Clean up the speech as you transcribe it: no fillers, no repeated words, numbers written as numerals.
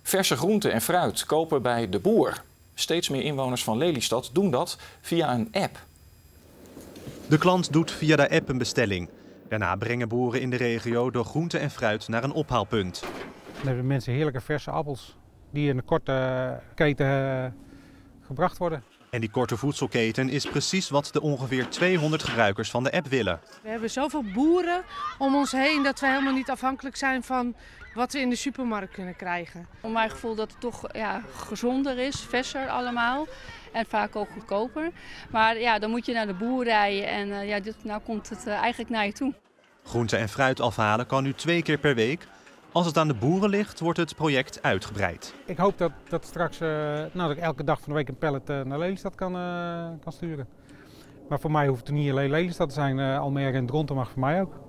Verse groenten en fruit kopen bij de boer. Steeds meer inwoners van Lelystad doen dat via een app. De klant doet via de app een bestelling. Daarna brengen boeren in de regio de groente en fruit naar een ophaalpunt. Dan hebben mensen heerlijke verse appels die in een korte keten gebracht worden. En die korte voedselketen is precies wat de ongeveer 200 gebruikers van de app willen. We hebben zoveel boeren om ons heen dat we helemaal niet afhankelijk zijn van wat we in de supermarkt kunnen krijgen. Voor mijn gevoel dat het toch gezonder is, verser allemaal en vaak ook goedkoper. Maar ja, dan moet je naar de boer rijden en nou komt het eigenlijk naar je toe. Groente en fruit afhalen kan nu 2 keer per week. Als het aan de boeren ligt, wordt het project uitgebreid. Ik hoop dat straks dat ik elke dag van de week een pallet naar Lelystad kan sturen. Maar voor mij hoeft het niet alleen Lelystad te zijn. Almere en Dronten mag voor mij ook.